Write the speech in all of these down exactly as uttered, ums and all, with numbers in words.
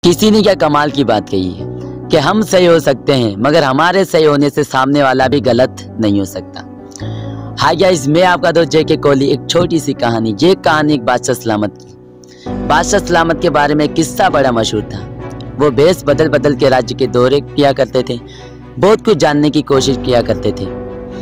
किसी ने क्या कमाल की बात कही है कि हम सही हो सकते हैं मगर हमारे सही होने से सामने वाला भी गलत नहीं हो सकता। हाय गाइस, मैं आपका दोस्त जे के कोहली। एक छोटी सी कहानी। ये कहानी एक बादशाह सलामत की। बादशाह सलामत के बारे में किस्सा बड़ा मशहूर था। वो भेष बदल बदल के राज्य के दौरे किया करते थे, बहुत कुछ जानने की कोशिश किया करते थे।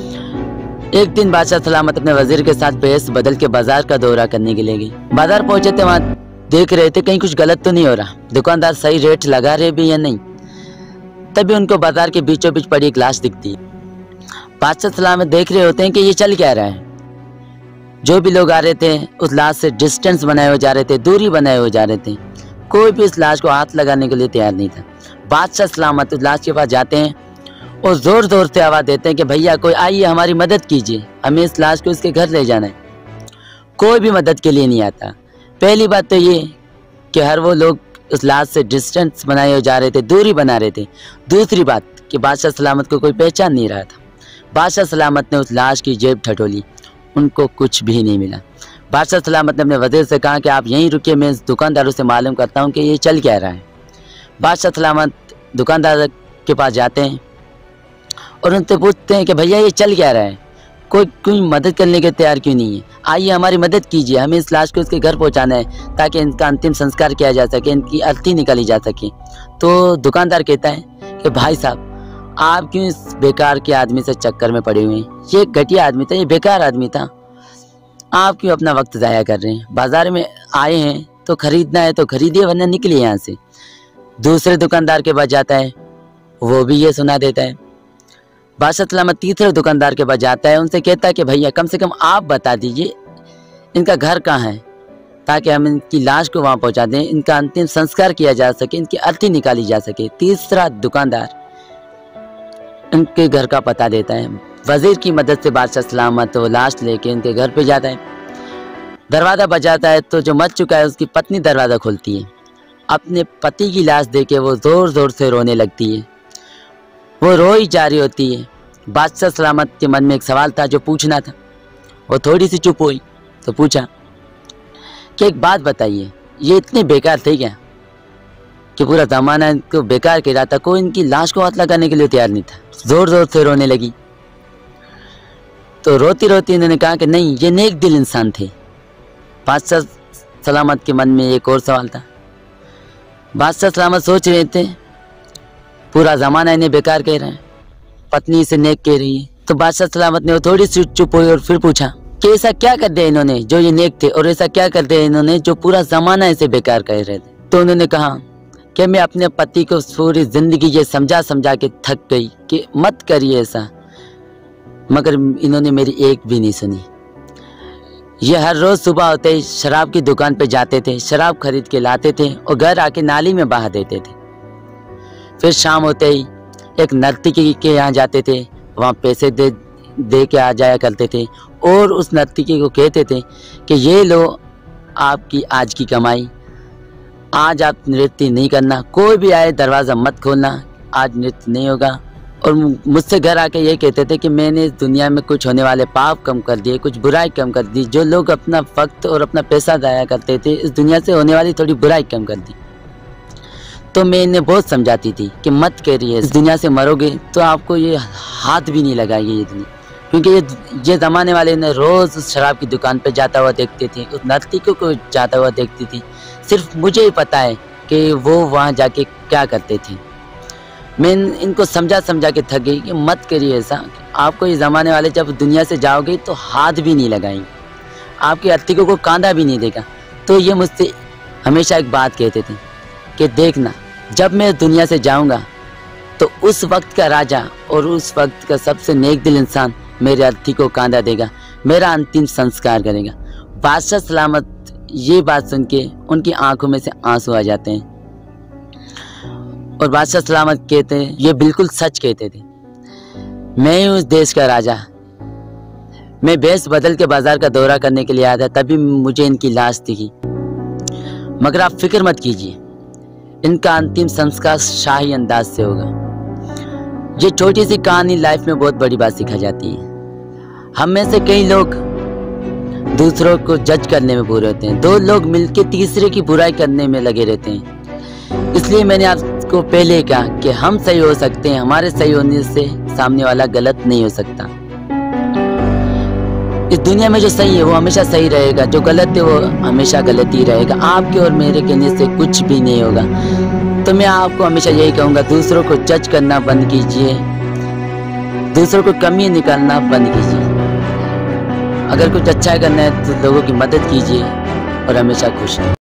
एक दिन बादशाह सलामत अपने वजीर के साथ भेष बदल के बाजार का दौरा करने के लिए गए। बाजार पहुंचे थे, वहां देख रहे थे कहीं कुछ गलत तो नहीं हो रहा, दुकानदार सही रेट लगा रहे भी या नहीं। तभी उनको बाजार के बीचों बीच पड़ी एक लाश दिखती है। बादशाह सलामत देख रहे होते हैं कि ये चल क्या रहा है। जो भी लोग आ रहे थे उस लाश से डिस्टेंस बनाए हुए जा रहे थे, दूरी बनाए हुए जा रहे थे। कोई भी इस लाश को हाथ लगाने के लिए तैयार नहीं था। बादशाह सलामत उस लाश के पास जाते हैं और जोर जोर से आवाज देते हैं कि भैया कोई आइए, हमारी मदद कीजिए, हमें इस लाश को इसके घर ले जाना है। कोई भी मदद के लिए नहीं आता। पहली बात तो ये कि हर वो लोग उस लाश से डिस्टेंस बनाए हुए जा रहे थे, दूरी बना रहे थे। दूसरी बात कि बादशाह सलामत को कोई पहचान नहीं रहा था। बादशाह सलामत ने उस लाश की जेब ठटोली, उनको कुछ भी नहीं मिला। बादशाह सलामत ने अपने वजीर से कहा कि आप यहीं रुकिए, मैं इस दुकानदारों से मालूम करता हूँ कि ये चल क्या रहा है। बादशाह सलामत दुकानदार के पास जाते हैं और उनसे पूछते हैं कि भैया ये चल क्या रहा है, कोई कोई मदद करने के तैयार क्यों नहीं है, आइए हमारी मदद कीजिए, हमें इस लाश को इसके घर पहुंचाना है ताकि इनका अंतिम संस्कार किया जा सके, इनकी अर्थी निकाली जा सके। तो दुकानदार कहता है कि भाई साहब, आप क्यों इस बेकार के आदमी से चक्कर में पड़े हुए हैं, ये घटिया आदमी था, ये बेकार आदमी था, आप क्यों अपना वक्त ज़ाया कर रहे हैं। बाजार में आए हैं तो खरीदना है तो खरीदिए, वरना निकलिए यहाँ से। दूसरे दुकानदार के पास जाता है, वो भी ये सुना देता है। बादशाह सलामत तीसरे दुकानदार के पास जाता है, उनसे कहता है कि भैया कम से कम आप बता दीजिए इनका घर कहाँ है ताकि हम इनकी लाश को वहाँ पहुँचा दें, इनका अंतिम संस्कार किया जा सके, इनकी अर्थी निकाली जा सके। तीसरा दुकानदार इनके घर का पता देता है। वजीर की मदद से बादशाह सलामत वो लाश लेके इनके घर पे जाता है। दरवाज़ा बजाता है तो जो मर चुका है उसकी पत्नी दरवाज़ा खोलती है। अपने पति की लाश देख के वो ज़ोर ज़ोर से रोने लगती है, वो रो ही जा रही होती है। बादशाह सलामत के मन में एक सवाल था जो पूछना था। वो थोड़ी सी चुप हुई तो पूछा कि एक बात बताइए, ये इतने बेकार थे क्या कि पूरा ज़माना इनको बेकार कह रहा था, कोई इनकी लाश को हाथ लगाने के लिए तैयार नहीं था। ज़ोर ज़ोर से रोने लगी। तो रोती रोती इन्होंने कहा कि नहीं, ये नेक दिल इंसान थे। बादशाह सलामत के मन में एक और सवाल था। बादशाह सलामत सोच रहे थे पूरा ज़माना इन्हें बेकार कह रहे हैं, पत्नी से नेक कह रही है। तो बादशाह सलामत ने वो थोड़ी सी चुप हुई और फिर पूछा कि ऐसा क्या कर दिया इन्होंने जो ये नेक थे, और ऐसा क्या कर दिया इन्होंने जो पूरा ज़माना इसे बेकार कह रहे थे। तो उन्होंने कहा कि मैं अपने पति को पूरी ज़िंदगी ये समझा समझा के थक गई कि मत करिए ऐसा, मगर इन्होंने मेरी एक भी नहीं सुनी। ये हर रोज़ सुबह होते ही शराब की दुकान पे जाते थे, शराब खरीद के लाते थे और घर आके नाली में बहा देते थे। फिर शाम होते ही एक नर्तकी के यहाँ जाते थे, वहाँ पैसे दे दे के आ जाया करते थे और उस नर्तकी को कहते थे कि ये लो आपकी आज की कमाई, आज आप नृत्य नहीं करना, कोई भी आए दरवाज़ा मत खोलना, आज नृत्य नहीं होगा। और मुझसे घर आके ये कहते थे कि मैंने इस दुनिया में कुछ होने वाले पाप कम कर दिए, कुछ बुराई कम कर दी। जो लोग अपना वक्त और अपना पैसा ज़ाया करते थे, इस दुनिया से होने वाली थोड़ी बुराई कम कर दी। तो मैं इन्हें बहुत समझाती थी कि मत करिए, इस दुनिया से मरोगे तो आपको ये हाथ भी नहीं लगाएगी ये दुनिया, क्योंकि ये ये ज़माने वाले ने रोज़ उस शराब की दुकान पे जाता हुआ देखते थे, उस नर्तकी को जाता हुआ देखती थी। सिर्फ मुझे ही पता है कि वो वहाँ जाके क्या करते थे। मैं इन, इनको समझा समझा के थक गई कि मत करिए ऐसा, आपको ये ज़माने वाले जब दुनिया से जाओगे तो हाथ भी नहीं लगाएंगे, आपकी अर्थी को कांधा भी नहीं देगा। तो ये मुझसे हमेशा एक बात कहते थे कि देखना, जब मैं दुनिया से जाऊंगा तो उस वक्त का राजा और उस वक्त का सबसे नेक दिल इंसान मेरे अर्थी को कांधा देगा, मेरा अंतिम संस्कार करेगा। बादशाह सलामत ये बात सुन के उनकी आंखों में से आंसू आ जाते हैं और बादशाह सलामत कहते हैं, ये बिल्कुल सच कहते थे, मैं हूँ उस देश का राजा, मैं भेष बदल के बाजार का दौरा करने के लिए आया था, तभी मुझे इनकी लाश दिखी। मगर आप फिक्र मत कीजिए, इनका अंतिम संस्कार शाही अंदाज से होगा। ये छोटी सी कहानी लाइफ में बहुत बड़ी बात सिखा जाती है। हम में से कई लोग दूसरों को जज करने में पूरे होते हैं, दो लोग मिलकर तीसरे की बुराई करने में लगे रहते हैं। इसलिए मैंने आपको पहले कहा कि हम सही हो सकते हैं, हमारे सही होने से सामने वाला गलत नहीं हो सकता। इस दुनिया में जो सही है वो हमेशा सही रहेगा, जो गलत है वो हमेशा गलत ही रहेगा। आपके और मेरे कहने से कुछ भी नहीं होगा। तो मैं आपको हमेशा यही कहूँगा, दूसरों को जज करना बंद कीजिए, दूसरों को कमी निकालना बंद कीजिए। अगर कुछ अच्छा करना है तो लोगों की मदद कीजिए और हमेशा खुश रहें।